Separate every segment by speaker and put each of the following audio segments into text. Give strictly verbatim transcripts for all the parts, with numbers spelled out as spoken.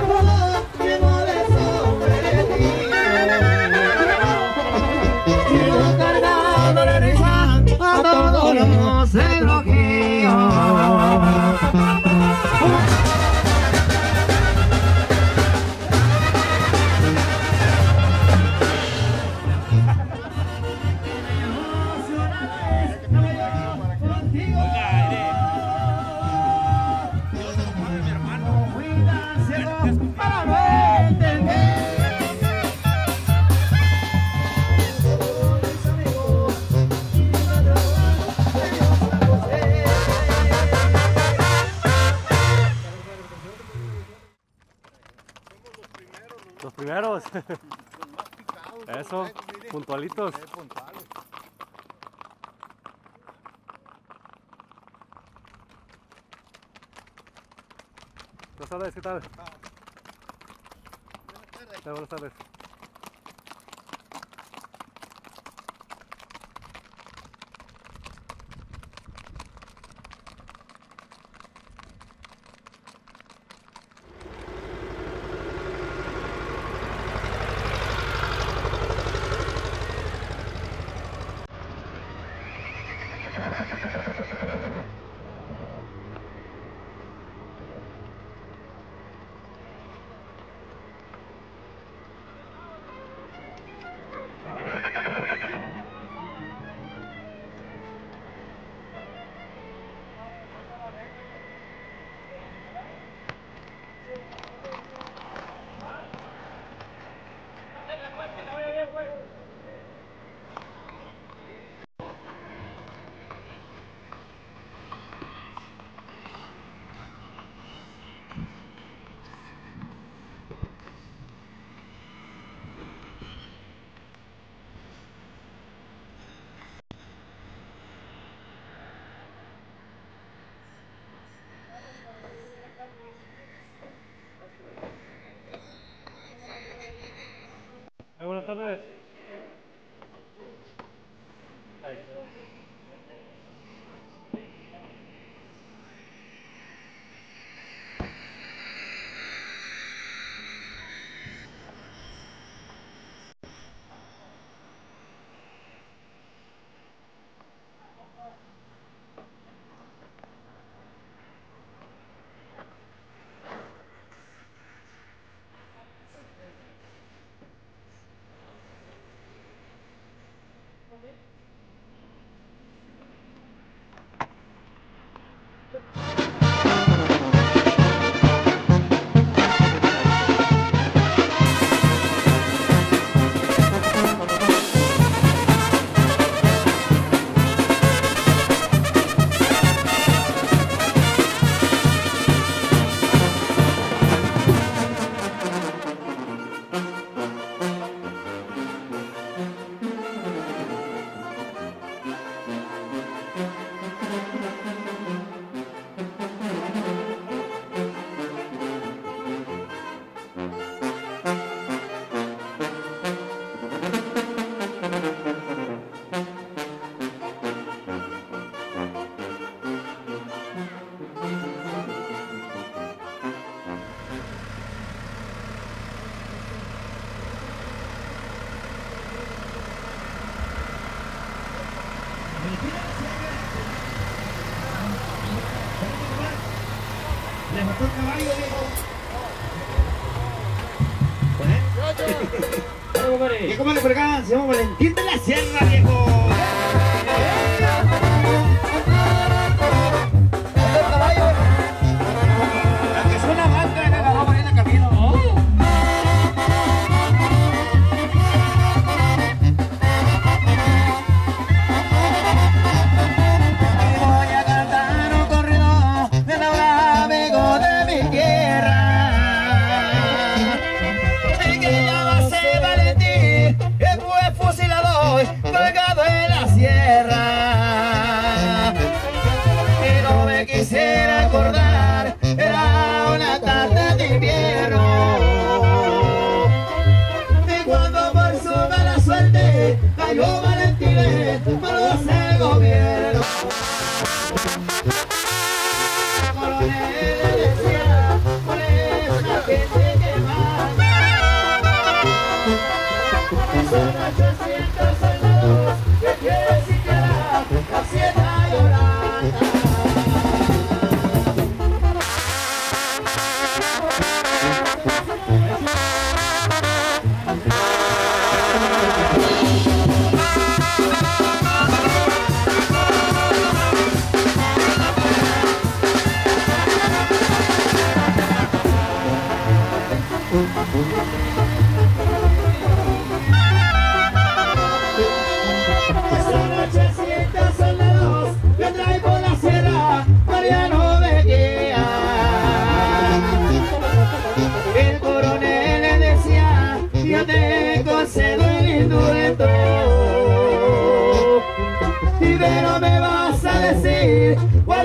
Speaker 1: árbol lleno de sombrería. Sigo cargando de risa a todos los elogios.
Speaker 2: Los primeros. Eso, puntualitos. Buenas tardes, ¿qué tal? Buenas tardes. Buenas tardes.
Speaker 1: Le mató el caballo, viejo. ¿Qué compadre por acá? Se llama Valentín de la Sierra, viejo. La que suena más que la agarró por ahí en el camino. Colgado en la sierra, y no me quisiera acordar, era una tarde de invierno, y cuando por su mala suerte cayó Valentín, por el gobierno. Coronel le decía, por esa gente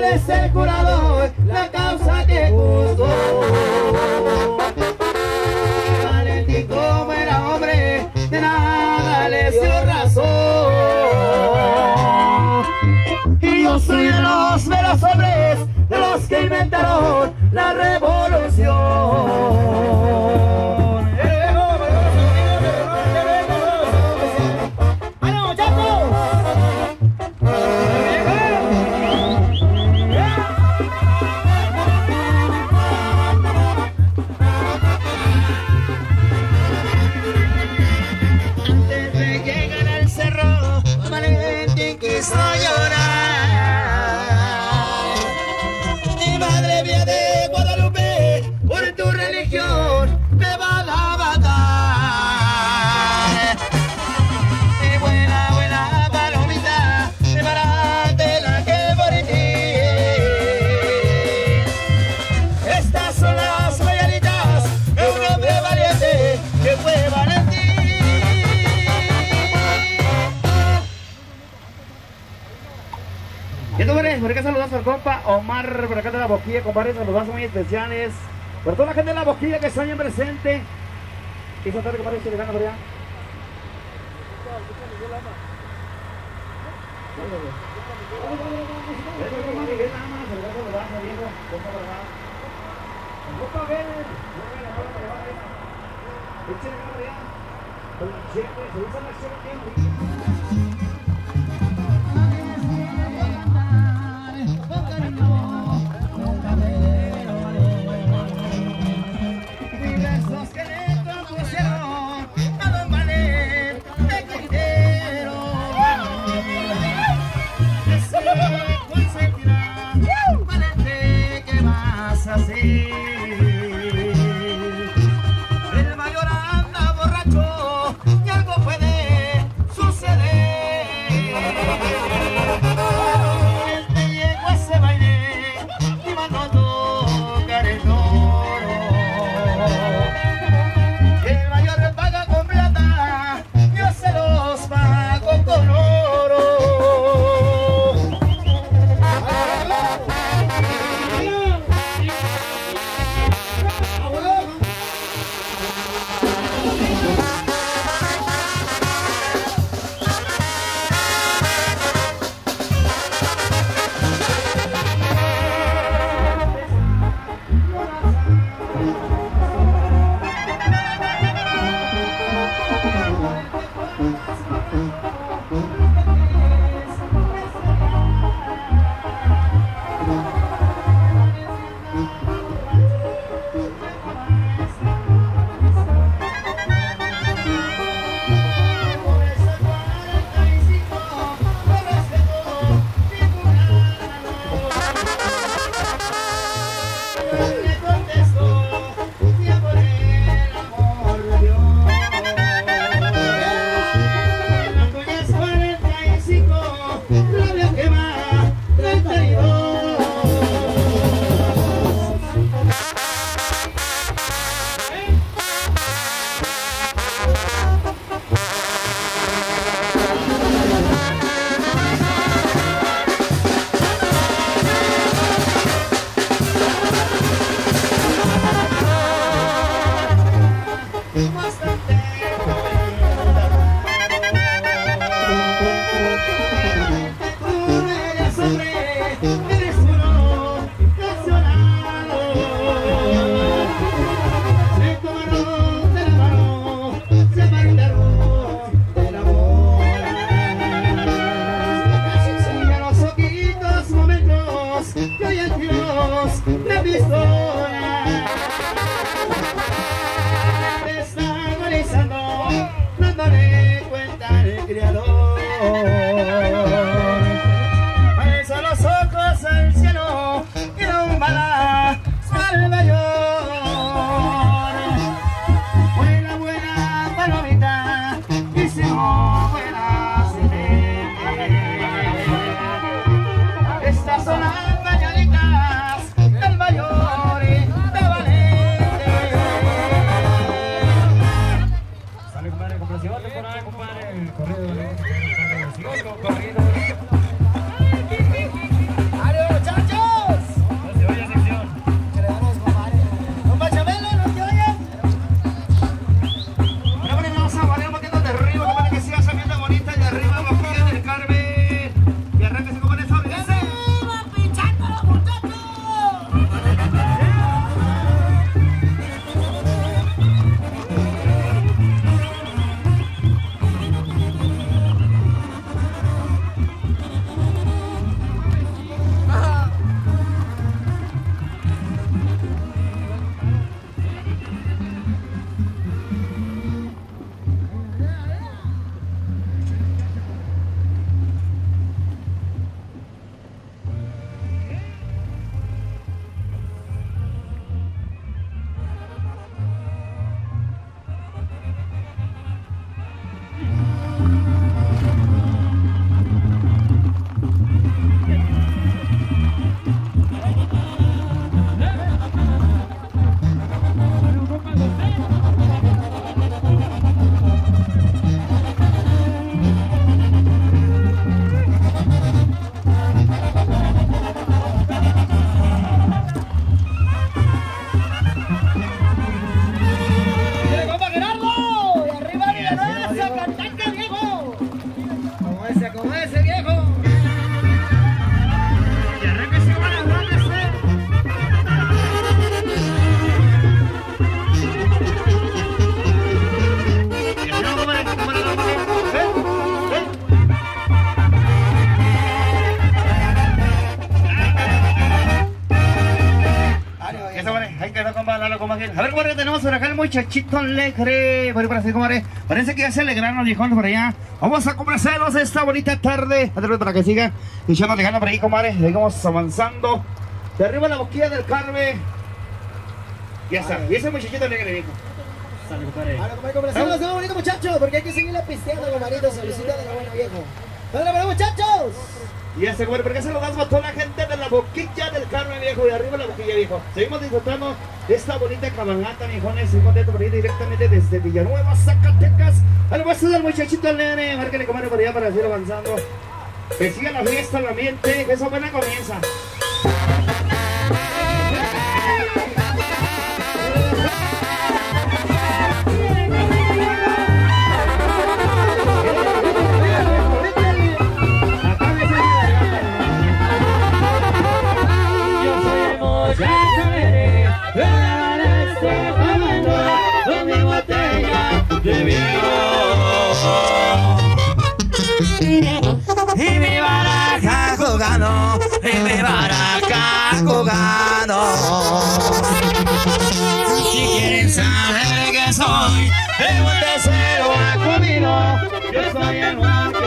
Speaker 1: es el jurado, la causa que juzgó. Valentín como era hombre, de nada le dio razón. Y yo soy de los de los hombres, de los que inventaron la revolución. Quiso llorar. Mi madre mía de Guadalupe, por tu religión me van a matar. Mi buena, buena palomita, prepárate la que por ti. Estas son las mañanitas de un hombre valiente que fue Valentín. Y entonces, por acá saludos al compa Omar, por acá de la Boquilla, compadre, saludos muy especiales. Por toda la gente de la Boquilla que está bien presente. Y esa tarde, compadre, se le gana por allá. El mayor anda borracho y algo puede suceder. tenemos por acá el muchachito alegre. Por ahí, por así, comadre. Parece que ya se alegraron los viejones por allá. Vamos a complacernos esta bonita tarde. Adelante para que siga echando llegando por ahí, comadre. Seguimos avanzando. De arriba la boquilla del Carmen. Ya está. Y ese muchachito alegre, viejo. Sale, compadre.
Speaker 3: Ahora, compadre, complacernos de bonito, muchachos. Porque hay que seguirle pisteando, comadrito. Solicita de la buena, viejo. ¡Dale, para muchachos!
Speaker 1: Y ese güey, ¿por qué se lo das a toda la gente de la boquilla del Carmen, viejo? De arriba la boquilla, viejo. Seguimos disfrutando de esta bonita cabalgata, viejones. Estoy contento por ir directamente desde Villanueva, Zacatecas. Al hueso del muchachito al nene. Márquenle, comadre, por allá para seguir avanzando. Que siga la fiesta, el ambiente, que esa buena comienza.
Speaker 4: Y mi baraja jugando, y mi baraja jugando. Si quieren saber que soy, pregúnteselo a Comino. Yo soy el Juanca.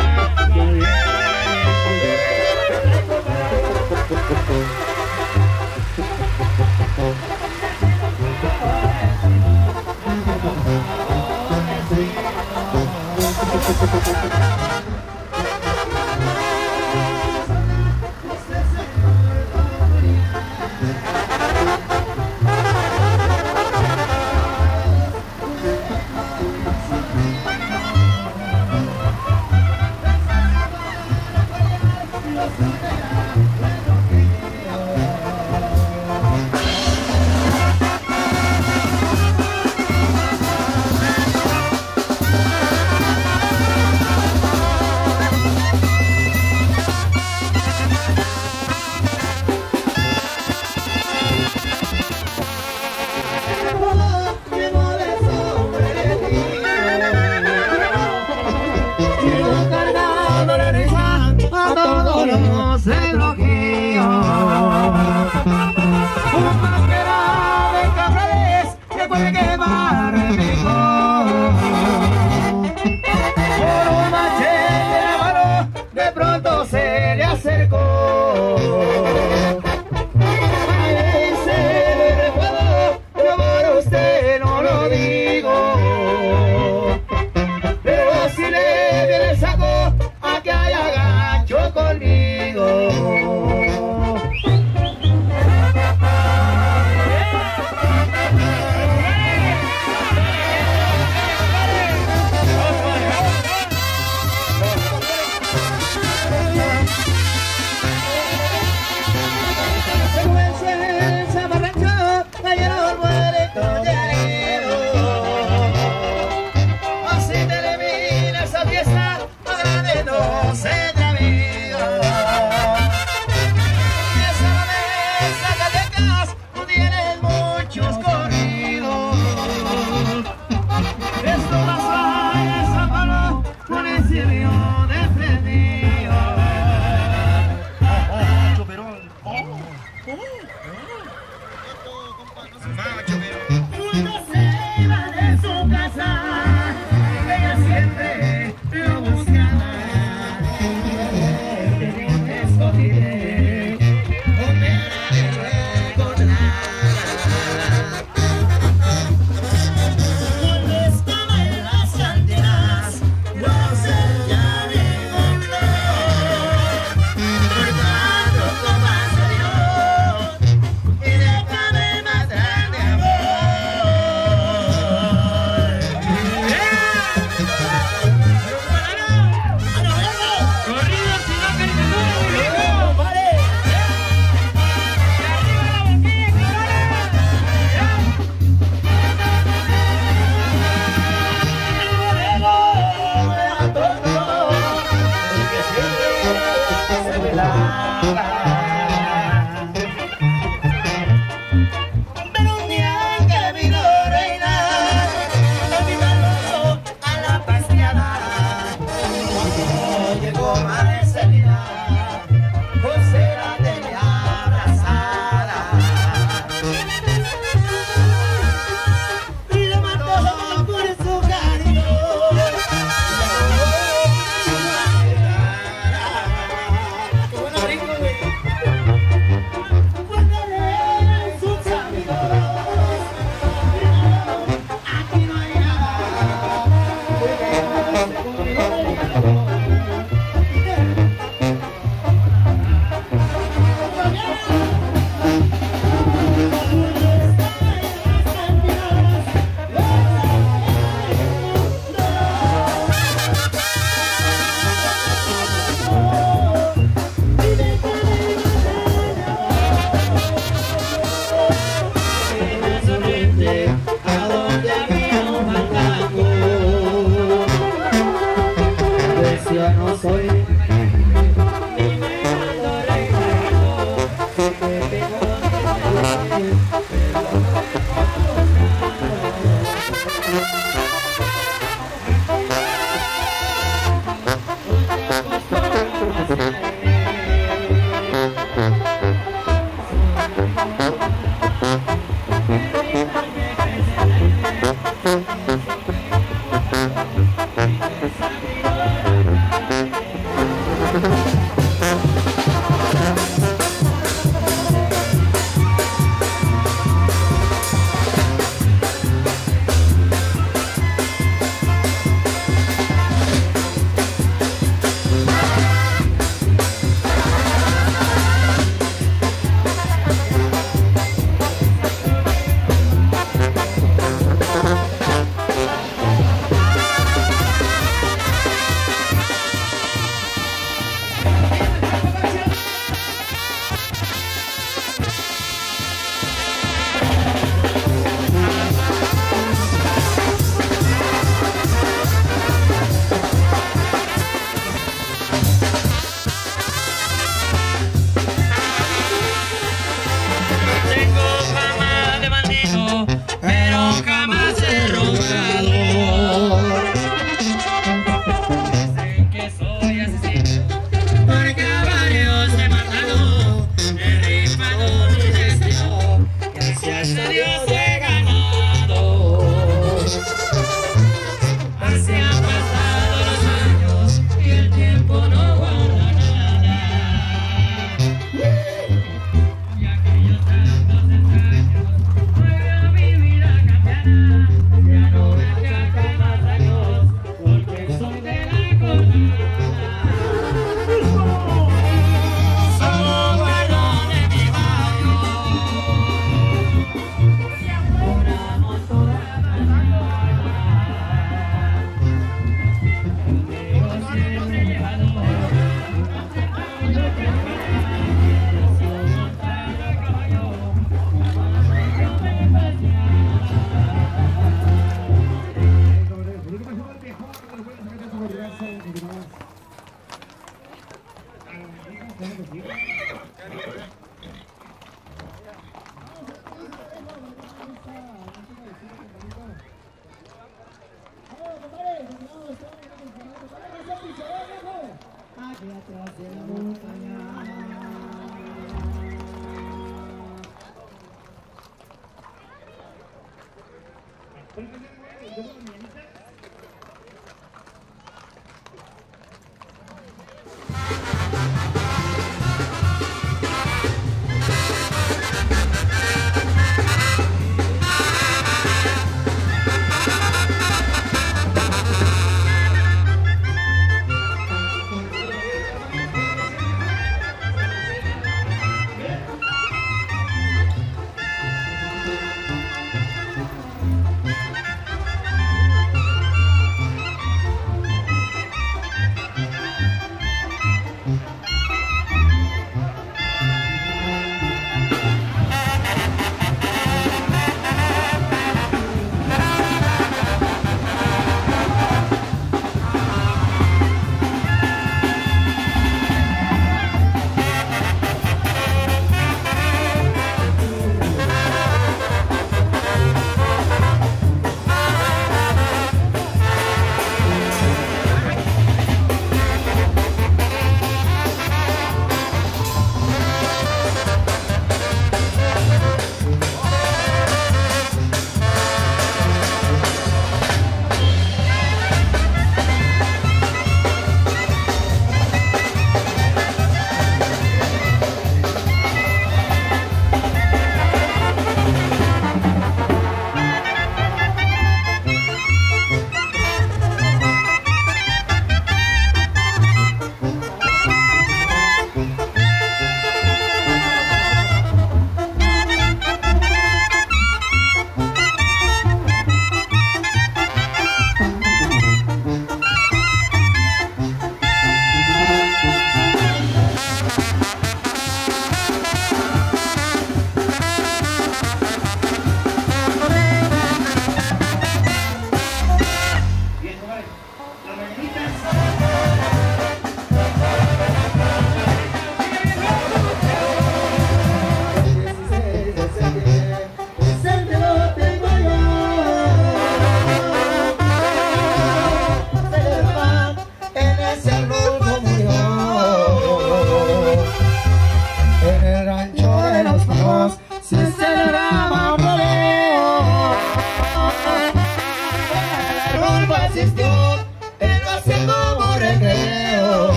Speaker 3: existió, él lo hacía como recreo.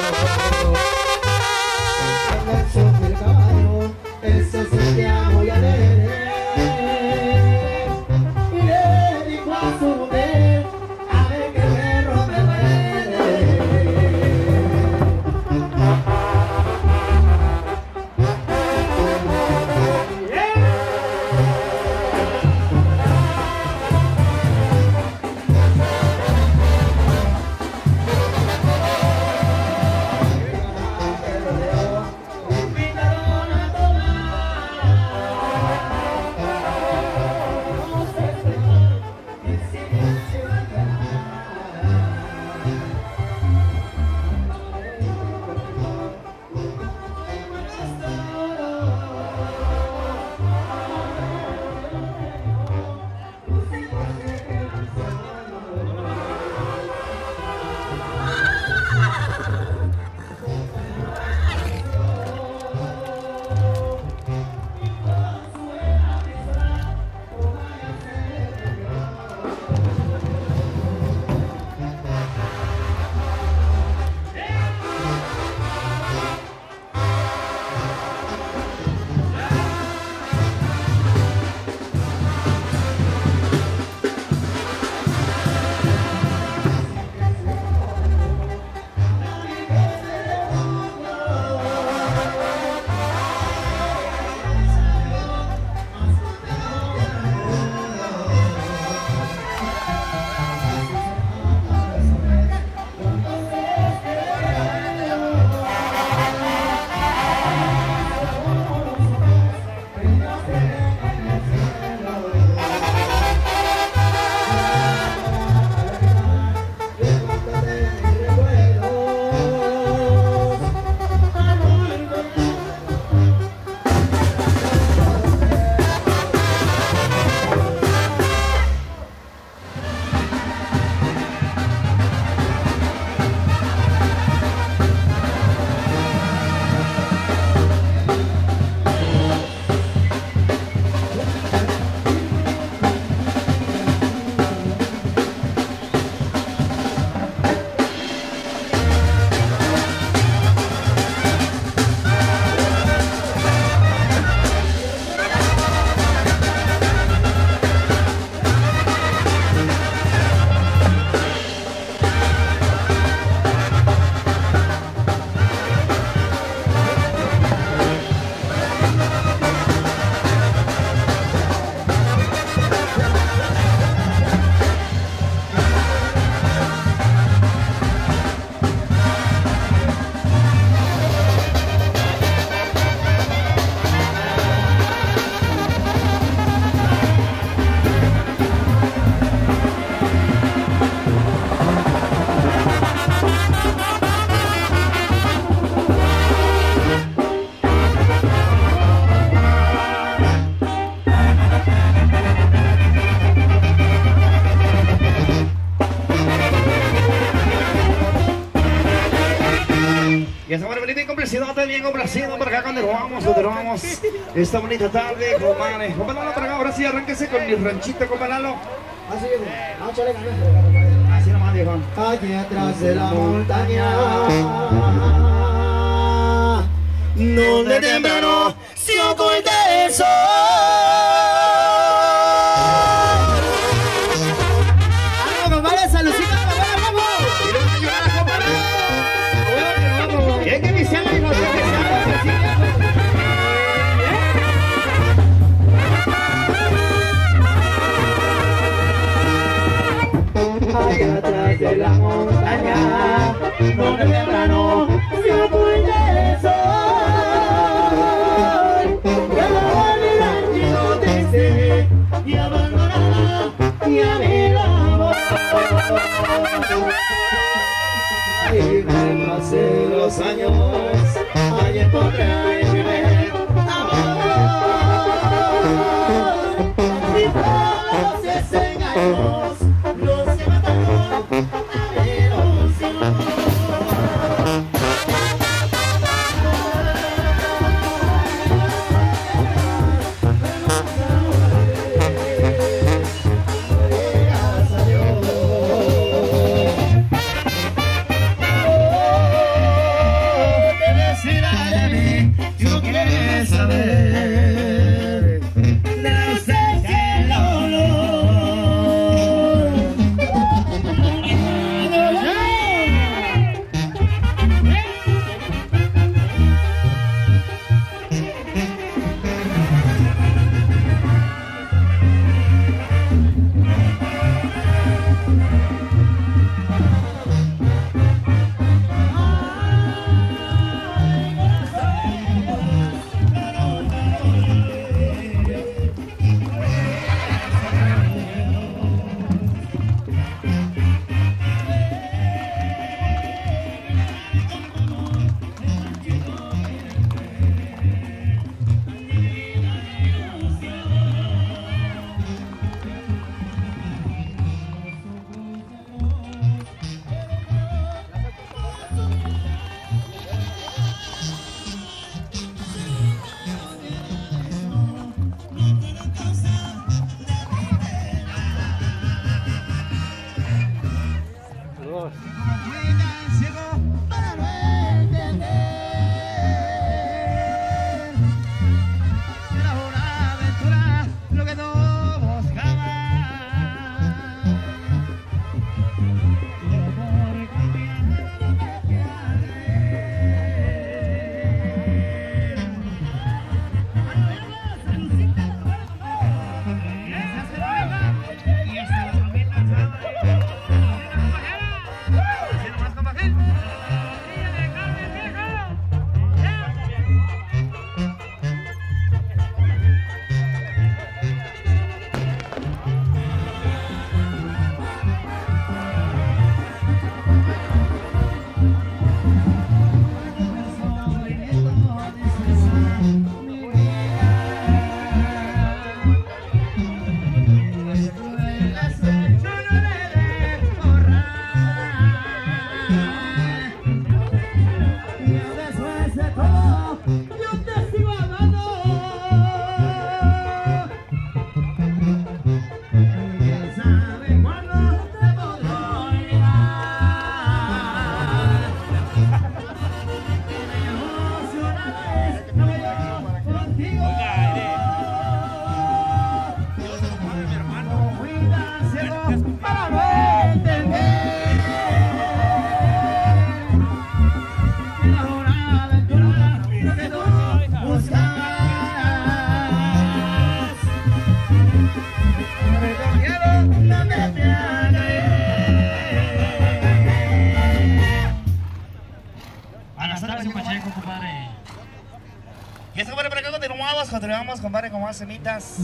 Speaker 3: En su caballo, él se sentía muy alegre. Y le dijo a su mujer, a ver qué perro me duele.
Speaker 1: Bien complacido por acá continuamos, continuamos esta bonita tarde, compadre. Compa Lalo, para acá, ahora sí arránquese con mi ranchito, compa Lalo.
Speaker 3: Así es, vamos a echarle ganas.
Speaker 1: Así nomás, viejo.
Speaker 3: Allí atrás de la montaña, donde temprano se oculta el sol. ¡Ánimo, compadre! ¡Saludcita, compadre! ¡Vamos!
Speaker 1: ¡Es que mi cielo, hijo!
Speaker 3: Allá atrás de la montaña, donde temprano se oculta el sol. Cada mi ranchito triste y abandonada, y a mi amor. Ahí me pasé los años, allí encontré mi primer amor. Y todos esos engaños los he matado a mi ilusión. Gracias a Dios.
Speaker 1: continuamos, continuamos, compadre, con más semitas.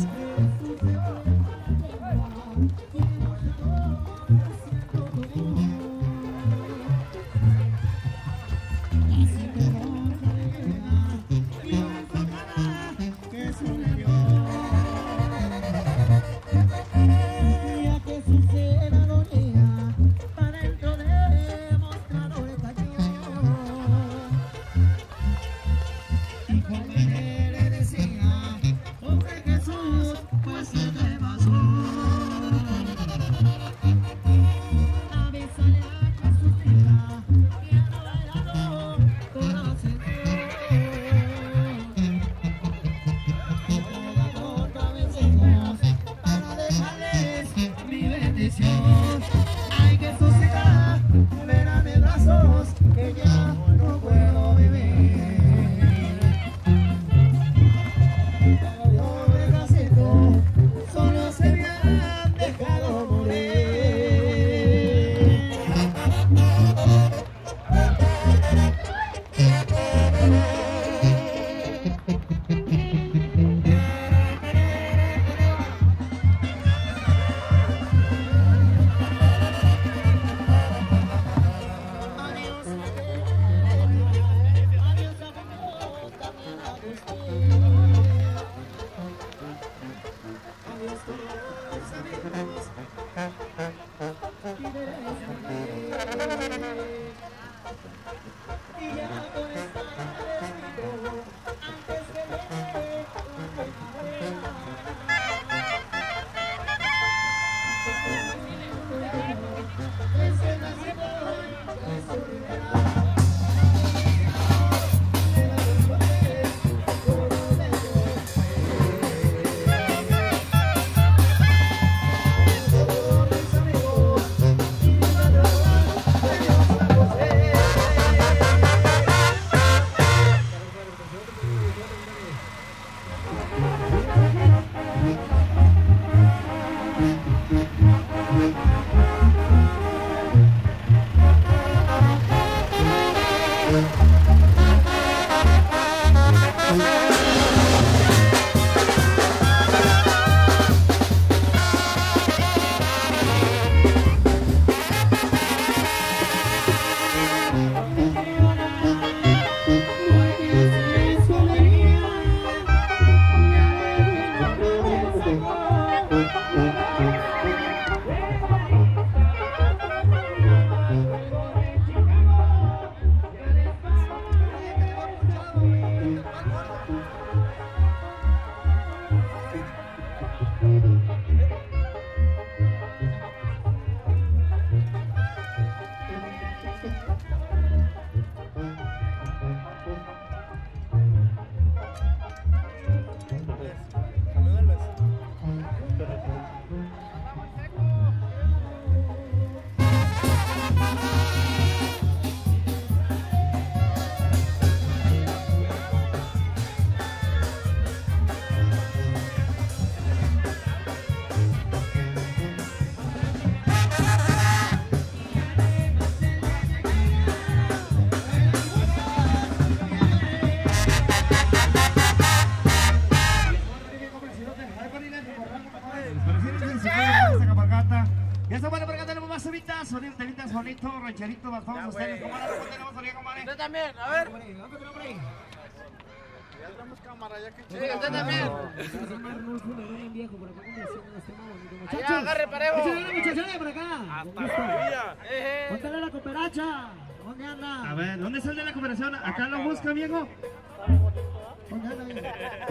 Speaker 1: Bonito, rancherito, más vamos a ustedes, compadre, ¿cómo tenemos salida, compadre?
Speaker 5: Usted también, a ver.
Speaker 6: Ya entramos cámara, ya que
Speaker 5: sí, usted también.
Speaker 3: Allá,
Speaker 5: agarre parejo.
Speaker 3: Muchachos, por acá.
Speaker 6: hasta
Speaker 3: ¿Dónde anda la cooperacha? ¿Dónde anda?
Speaker 1: A ver, ¿dónde sale la cooperación? ¿Acá lo busca, viejo?
Speaker 3: ¿Dónde anda, viejo?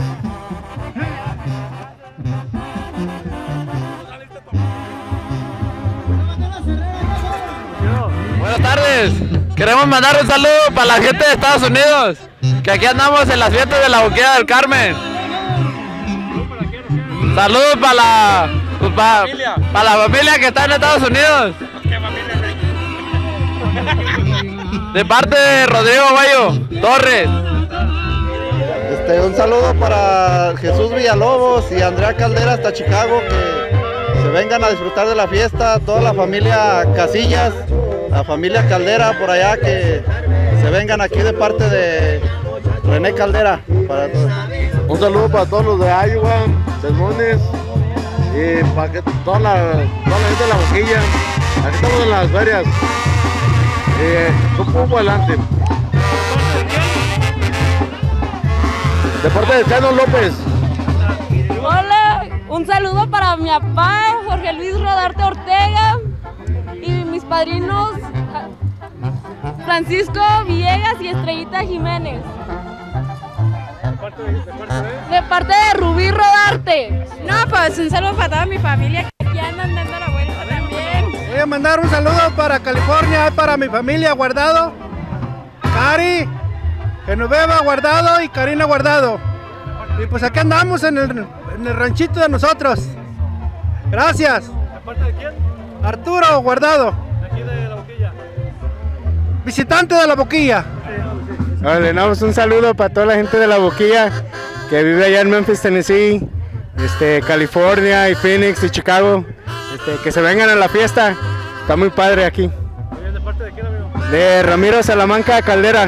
Speaker 5: Buenas tardes. Queremos mandar un saludo para la gente de Estados Unidos, que aquí andamos en las fiestas de la Boquilla del Carmen. Saludos para la, pues para, para la familia que está en Estados Unidos. De parte de Rodrigo Bayo Torres.
Speaker 7: Este, un saludo para Jesús Villalobos y Andrea Caldera hasta Chicago, que se vengan a disfrutar de la fiesta, toda la familia Casillas, la familia Caldera por allá, que se vengan aquí de parte de René Caldera. Para todos.
Speaker 8: Un saludo para todos los de Iowa, Sermones, y para que toda la, toda la gente de la Boquilla. Aquí estamos en las ferias. Eh, un poco adelante. De parte de Cano López.
Speaker 9: Hola, un saludo para mi papá, Jorge Luis Rodarte Ortega, y mis padrinos Francisco Villegas y Estrellita Jiménez.
Speaker 2: ¿De parte de, de, parte de?
Speaker 9: De parte de Rubí Rodarte.
Speaker 10: No, pues un saludo para toda mi familia que aquí andan dando la vuelta también.
Speaker 11: Voy a mandar un saludo para California, para mi familia Guardado, Cari, Genoveva Guardado y Karina Guardado. Y pues aquí andamos en el, en el ranchito de nosotros. Gracias.
Speaker 2: ¿De parte de quién?
Speaker 11: Arturo Guardado.
Speaker 2: De aquí de La Boquilla.
Speaker 11: Visitante de La Boquilla.
Speaker 12: Le damos un saludo para toda la gente de La Boquilla que vive allá en Memphis, Tennessee, este, California y Phoenix y Chicago. Este, que se vengan a la fiesta. Está muy padre aquí.
Speaker 2: ¿De parte de quién, amigo?
Speaker 12: De Ramiro Salamanca Caldera.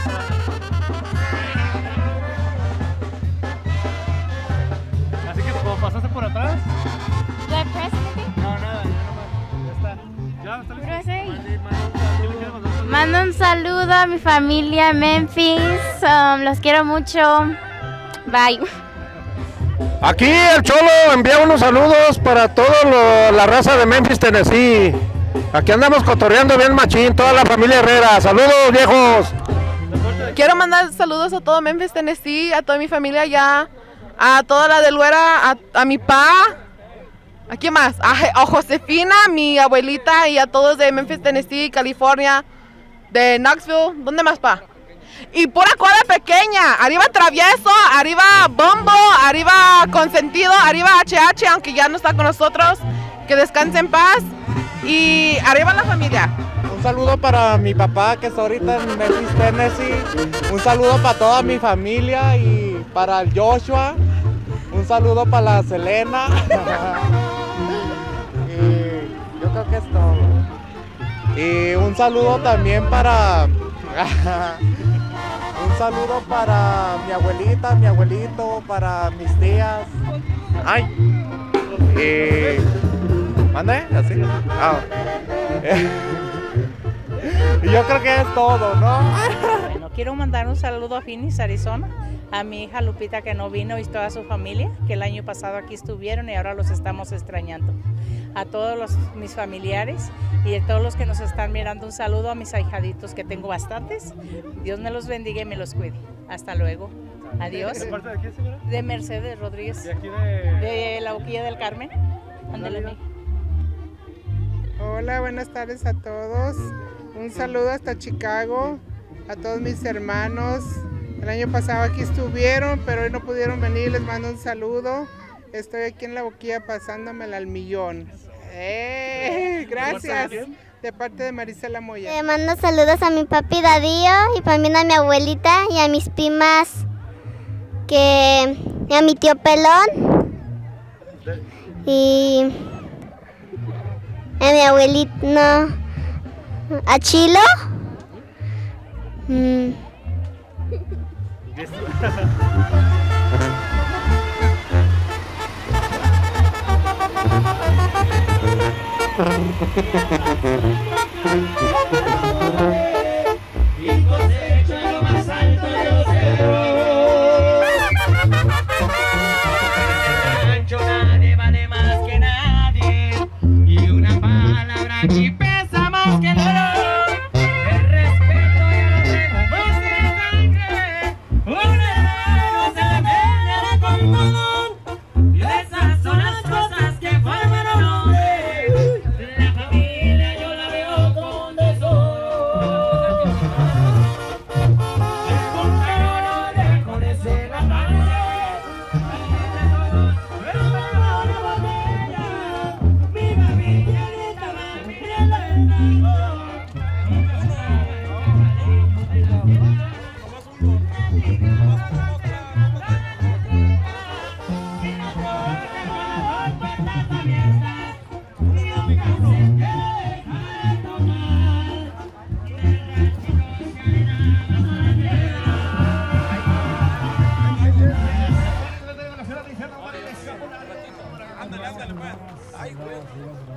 Speaker 2: Así que como pasaste por atrás.
Speaker 10: ¿La presidente?
Speaker 2: No, nada, ya nomás. Ya está. Ya está listo.
Speaker 10: Mando un saludo a mi familia Memphis, um, los quiero mucho. Bye.
Speaker 13: Aquí el Cholo envía unos saludos para toda la raza de Memphis, Tennessee. Aquí andamos cotorreando bien machín, toda la familia Herrera. Saludos, viejos.
Speaker 14: Quiero mandar saludos a todo Memphis, Tennessee, a toda mi familia allá, a toda la de Luera, a, a mi pa, ¿a quién más? A, a Josefina, mi abuelita, y a todos de Memphis, Tennessee, California, de Knoxville. ¿Dónde más, pa? Y pura cola pequeña, arriba Travieso, arriba Bombo, arriba Consentido, arriba H H, aunque ya no está con nosotros, que descanse en paz, y arriba la familia.
Speaker 15: Un saludo para mi papá que está ahorita en Memphis, Tennessee, un saludo para toda mi familia y para el Joshua, un saludo para la Selena, y yo creo que es todo. Y un saludo también para... Un saludo para mi abuelita, mi abuelito, para mis tías. Ay. Y... ¿Mande? ¿Así? Ah. Y yo creo que es todo, ¿no?
Speaker 16: Bueno, quiero mandar un saludo a Phoenix, Arizona, a mi hija Lupita que no vino y toda su familia, que el año pasado aquí estuvieron y ahora los estamos extrañando. A todos los, mis familiares y a todos los que nos están mirando, un saludo a mis ahijaditos, que tengo bastantes. Dios me los bendiga y me los cuide. Hasta luego. Adiós.
Speaker 2: ¿De parte de quién, señora?
Speaker 16: De Mercedes Rodríguez.
Speaker 2: ¿De aquí de...?
Speaker 16: De La Boquilla del Carmen. Ándale, mi.
Speaker 17: Hola, buenas tardes a todos. Un saludo hasta Chicago, a todos mis hermanos. El año pasado aquí estuvieron, pero hoy no pudieron venir. Les mando un saludo. Estoy aquí en La Boquilla pasándomela al millón. ¡Eh! Gracias. De parte de Marisela Moya.
Speaker 18: Le mando saludos a mi papi Dadío y también a mi abuelita y a mis primas, que y a mi tío Pelón y a mi abuelita, no, a Chilo. Mm.
Speaker 3: Y cosecho en lo más alto de los cerros. En el rancho nadie vale más que nadie, y una palabra aquí pesa más que el oro. El respeto ya lo tengo más de sangre. Un hermano se le venera con dolor, y esas son las cosas que forman honor. La familia yo la veo con tesoro.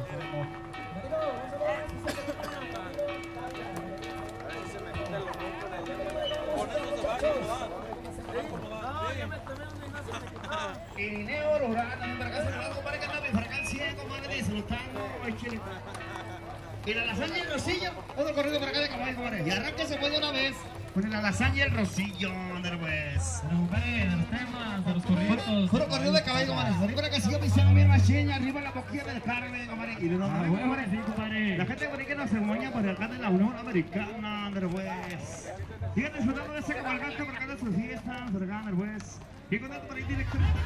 Speaker 1: Irineo Luján, también para acá se lo compadre, que anda mi fragancia, comadre, disfrutando el chile. Y la lasaña y el rosillo, otro corrido para acá de caballo, comadre. Y arranque se puede una vez con la lasaña y el rosillo, Ander pues.
Speaker 3: Pero compadre, de los temas, de los corridos.
Speaker 1: Puro corrido de caballo, comadre. Arriba la casilla pisando bien macheña, arriba la boquilla del Carmen, comadre. Y de los
Speaker 3: Ah, bueno, sí, compadre.
Speaker 1: la gente por ahí que nos cebolla por acá de la Unión Americana, Ander pues. Sigan disfrutando de ese cabalgante por acá de sus fiestas, Ander pues. Y con esto por ahí directamente.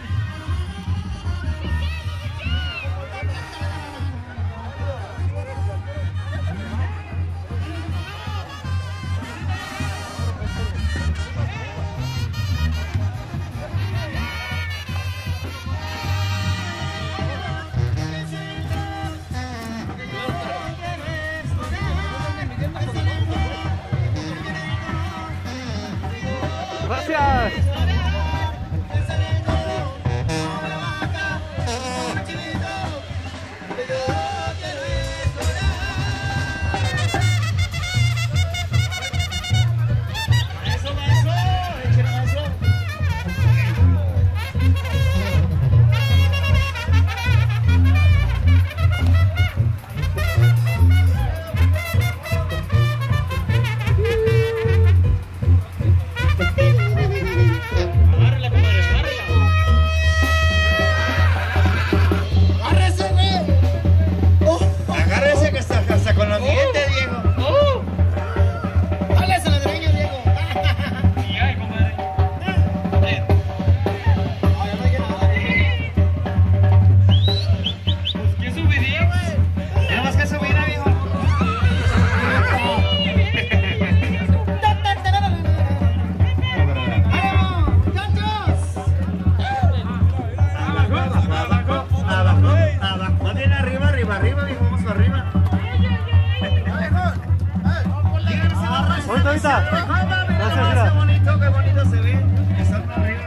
Speaker 5: Gracias.
Speaker 1: Gracias, qué bonito, qué bonito se ve. Está para arriba,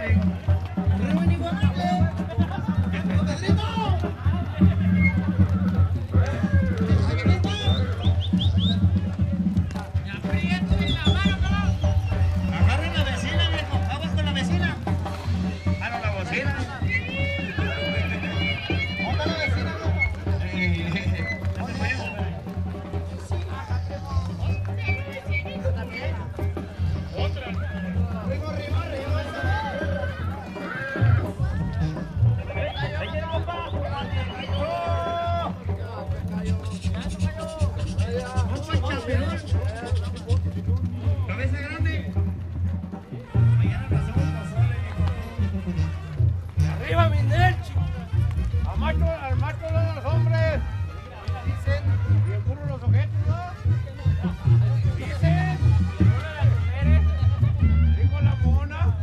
Speaker 1: agarren la vecina, viejo. Vamos con la vecina. Ah, no, la bocina. ¿Dónde la vecina, cabeza grande. Mañana pasamos pozole.
Speaker 2: ¡Arriba, Mindelchi! Al macho, al macho de los hombres. Dicen, y el burro los objetos, ¿no? Dicen, digo la mona.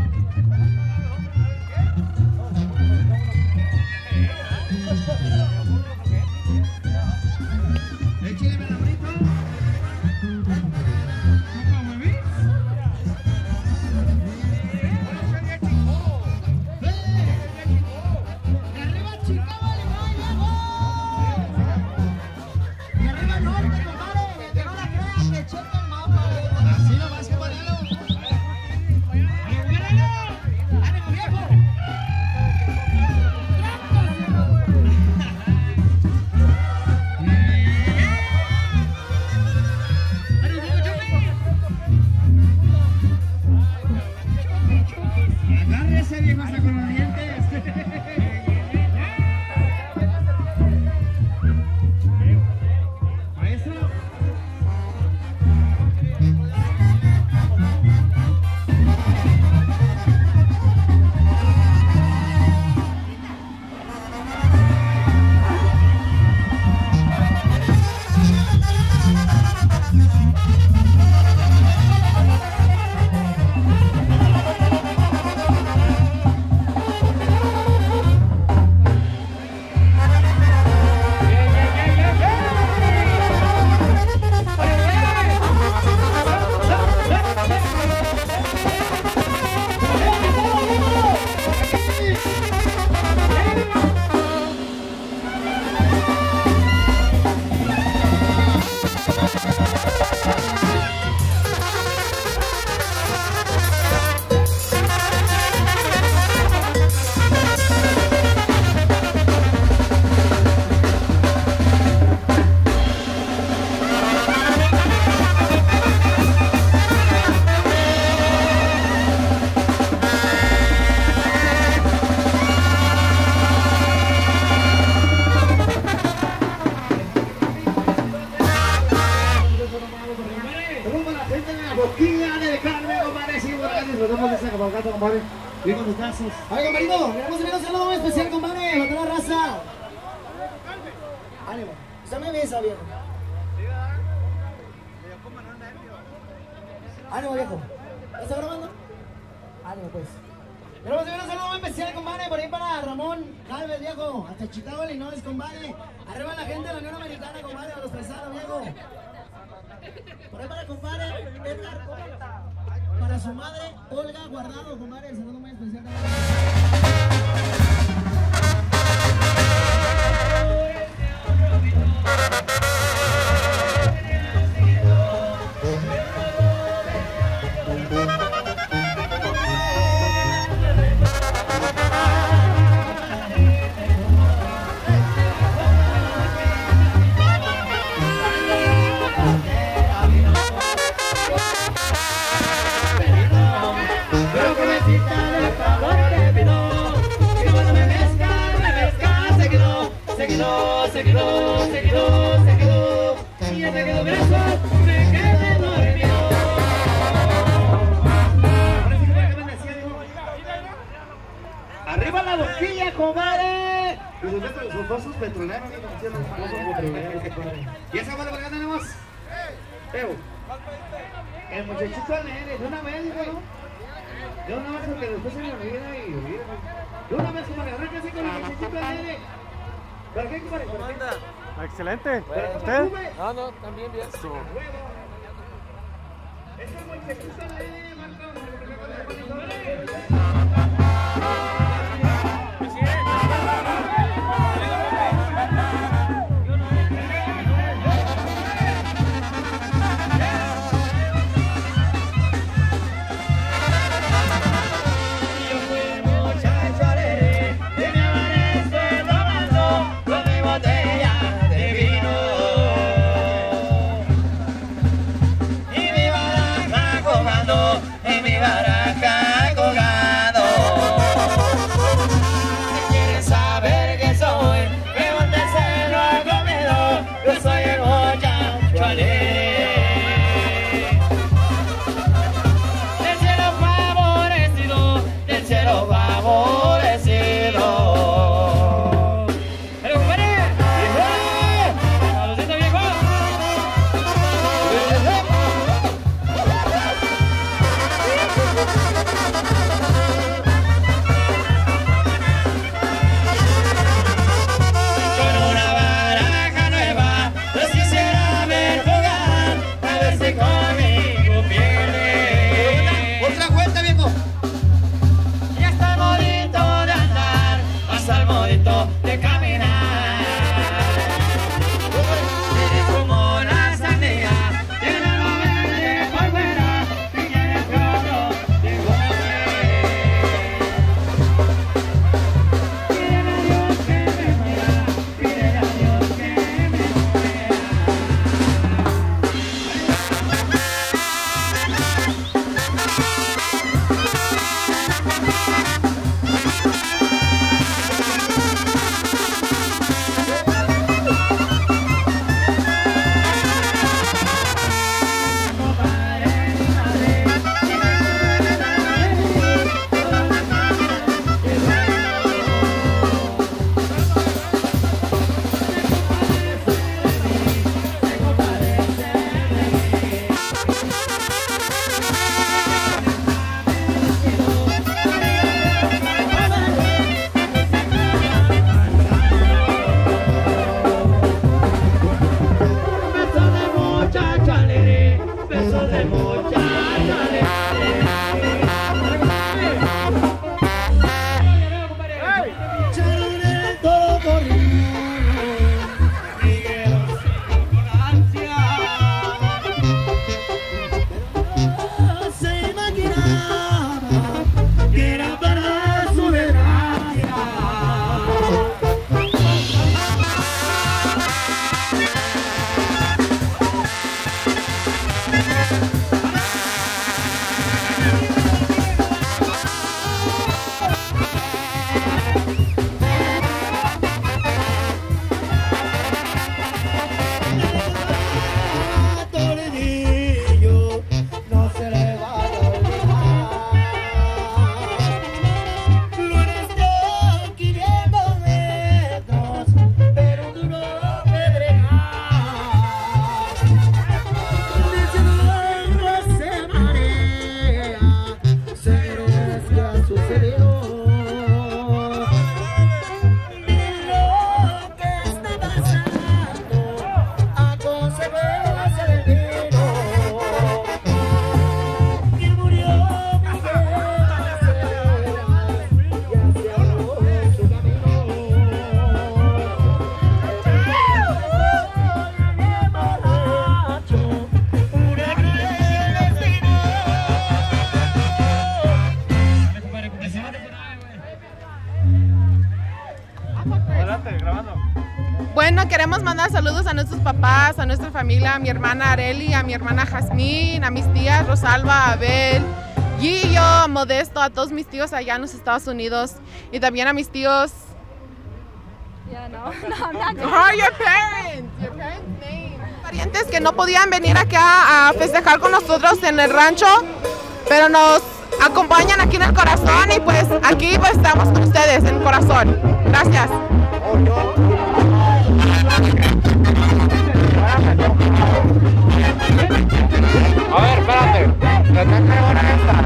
Speaker 1: Échale el abrito. Agárrese, viejo, hasta con los dientes. A ese disfrutamos de esa cabalgata, compadre. Bien con tus brazos.
Speaker 19: Ay, compadrito, queremos enviar un saludo muy especial, compadre, para toda la raza. Ánimo, usted me avisa, viejo. Ánimo, viejo. ¿Ya está grabando? Ánimo, pues. Queremos enviar un saludo muy especial, compadre, por ahí para Ramón Calves, viejo. Hasta Chicago, Illinois, compadre. Arriba la gente de la Unión Americana, compadre, a los paisanos, viejo. Por ahí para compadre Edgar Córdoba. Para su madre, Olga Guardado, compadre, el saludo muy especial.
Speaker 4: Se quedó, se quedó, se quedó, se quedó, y ya se quedó preso, me quedé dormido.
Speaker 1: Arriba la boquilla, comadre. Y sus, petro, sus pozos petroleros, ¿y esa bola por acá tenemos? Evo. El muchachito alegre, de una vez, ¿no? De una vez porque después se me olvida y olvida. De una vez como que arranca así con el muchachito alegre. ¿Para qué, compadre? ¿Cómo anda?
Speaker 11: Excelente.
Speaker 1: ¿Usted?
Speaker 5: No, no, también bien.
Speaker 1: Este muchachito alegre,
Speaker 4: en mi baraja colgado.
Speaker 14: mandar saludos a nuestros papás, a nuestra familia, a mi hermana Areli, a mi hermana Jazmín, a mis tías Rosalba, Abel, Gillo, Modesto, a todos mis tíos allá en los Estados Unidos y también a mis tíos.
Speaker 9: Yeah, no, no, not
Speaker 14: Oh, your parents, your parents' name. Parientes que no podían venir acá a festejar con nosotros en el rancho, pero nos acompañan aquí en el corazón y pues aquí pues estamos con ustedes en el corazón. Gracias.
Speaker 15: A ver, espérate. ¿Me toca ahora esta?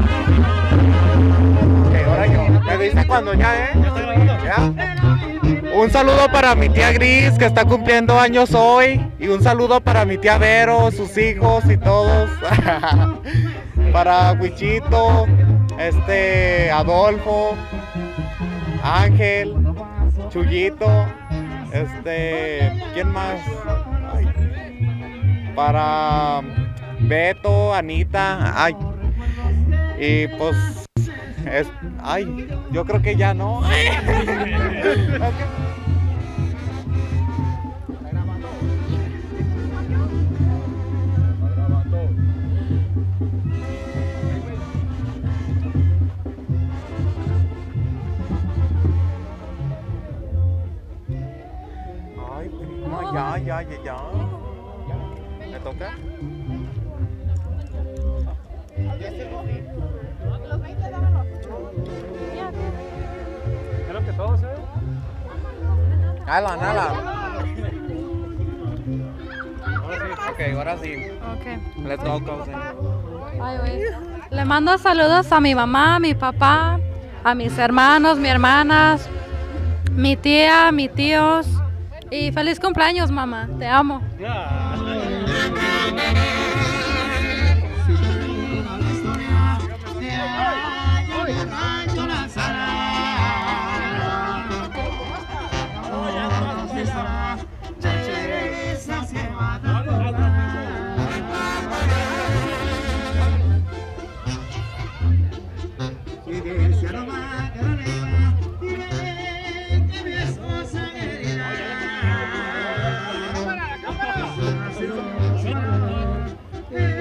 Speaker 15: Ok, ahora yo. Me dice cuando ya, ¿eh? Ya estoy grabando. ¿Ya? Un saludo para mi tía Gris, que está cumpliendo años hoy. Y un saludo para mi tía Vero, sus hijos y todos. Para Huichito, este, Adolfo, Ángel, Chuyito, este, ¿quién más? Ay. Para Beto, Anita, ay. Y pues, es, ay, yo creo que ya no. Ay, prima, ya, ya, ya, ya. ¿Me toca?
Speaker 2: Creo que todos, ¿eh?
Speaker 15: Alan, Alan. Ok, ahora sí.
Speaker 9: Ok.
Speaker 15: Let's go, cousin.
Speaker 9: Ay, güey. Le mando saludos a mi mamá, a mi papá, a mis hermanos, mis hermanas, mi tía, mis tíos. Y feliz cumpleaños, mamá. Te amo.
Speaker 2: Yeah.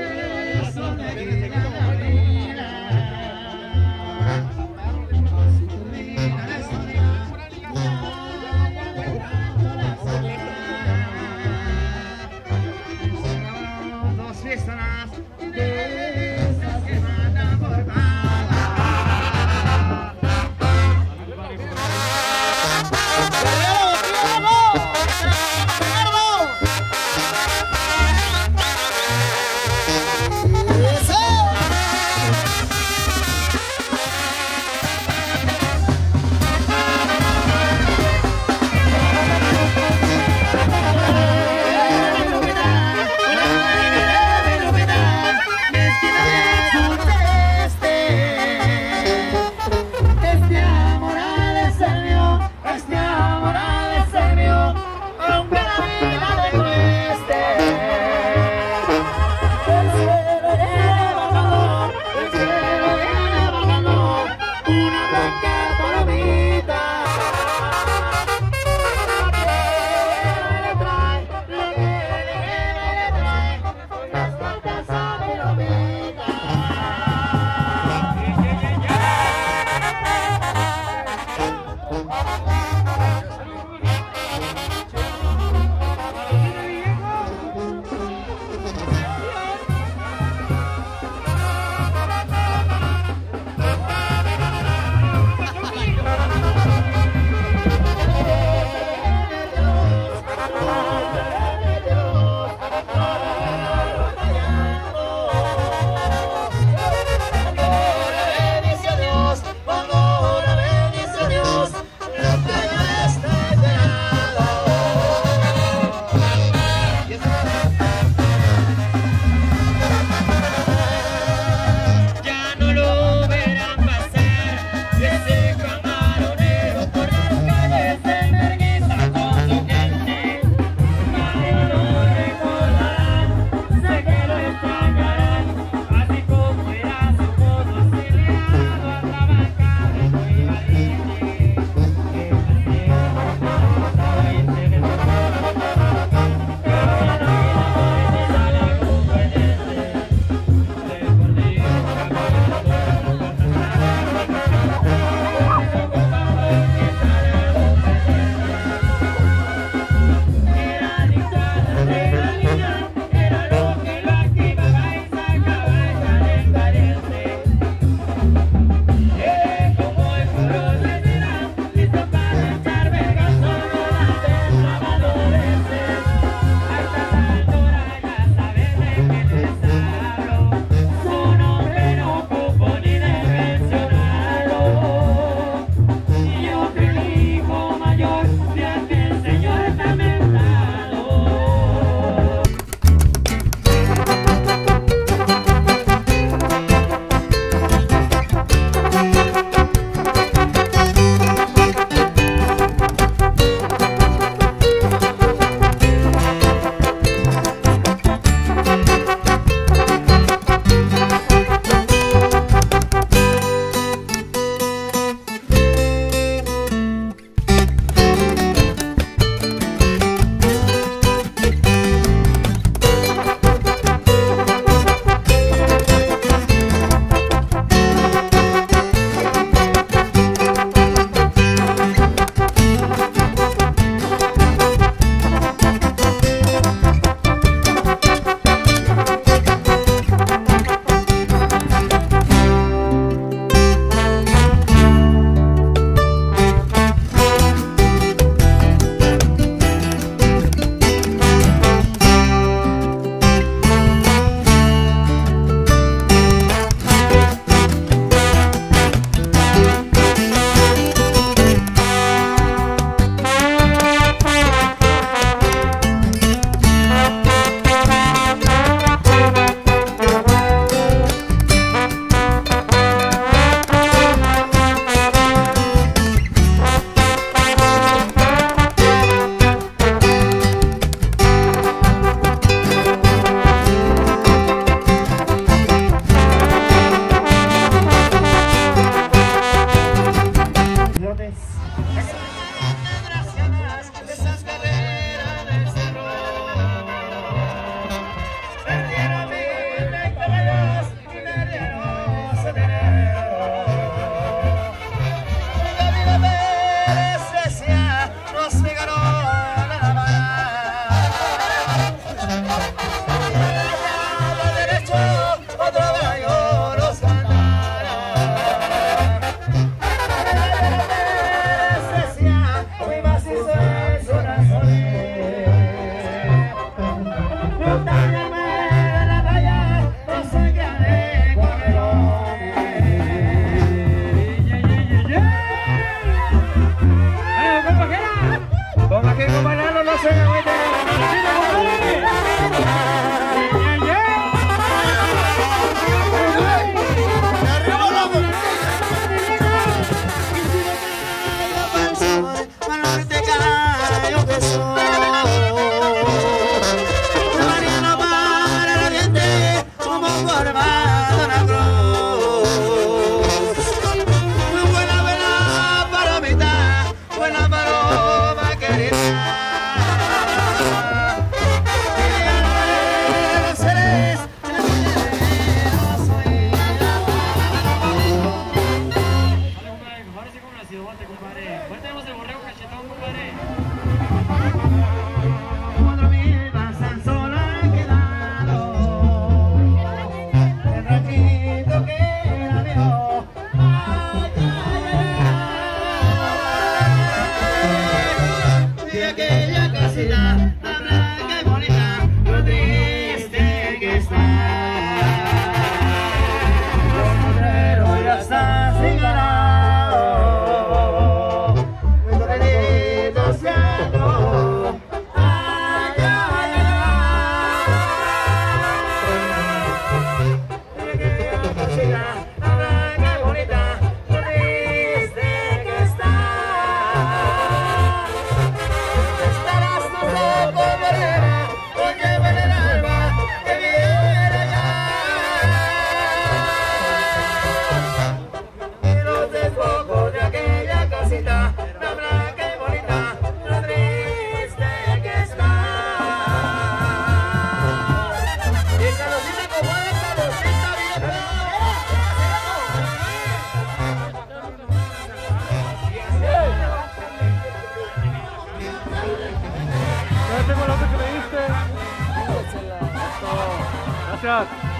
Speaker 2: Gracias.